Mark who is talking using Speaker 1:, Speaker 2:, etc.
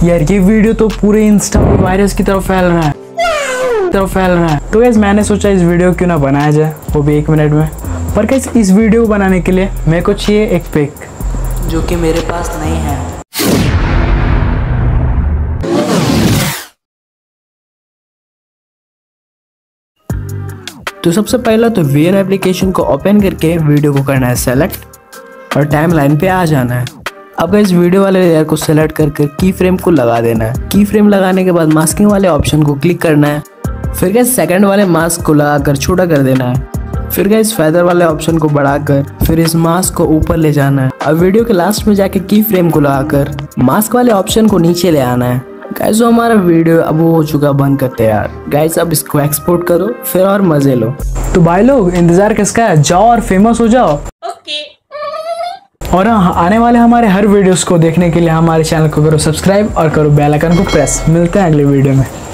Speaker 1: यार ये वीडियो तो पूरे इंस्टा पे वायरस की तरफ फैल रहा है तो गाइस मैंने सोचा इस वीडियो क्यों ना बनाया जाए, वो भी 1 मिनट में। पर गाइस इस वीडियो को बनाने के लिए मेरे को चाहिए एक पिक
Speaker 2: जो कि मेरे पास नहीं है।
Speaker 1: तो सबसे पहला तो वीयर एप्लीकेशन को ओपन करके वीडियो को करना है सेलेक्ट और टाइमलाइन पे आ जाना है। अब इस वीडियो वाले लेयर को सेलेक्ट करके की फ्रेम को लगा देना है। की फ्रेम लगाने के बाद मास्किंग वाले ऑप्शन को क्लिक करना है। फिर गाइस सेकंड वाले मास्क को लगाकर छोटा कर देना है। फिर गाइस फेदर वाले ऑप्शन को बढ़ाकर फिर इस मास्क को ऊपर ले जाना है। अब वीडियो के लास्ट में जाके की फ्रेम को लगाकर मास्क वाले ऑप्शन को नीचे ले आना है। गाइस जो हमारा वीडियो अब वो हो चुका बन कर तैयार। गाइस अब इसको एक्सपोर्ट करो फिर और मजे लो। तो भाई लोग इंतजार किसका है, जाओ और फेमस हो जाओ।
Speaker 2: ओके।
Speaker 1: और हाँ, आने वाले हमारे हर वीडियोस को देखने के लिए हमारे चैनल को करो सब्सक्राइब और करो बेल आइकन को प्रेस। मिलते हैं अगले वीडियो में।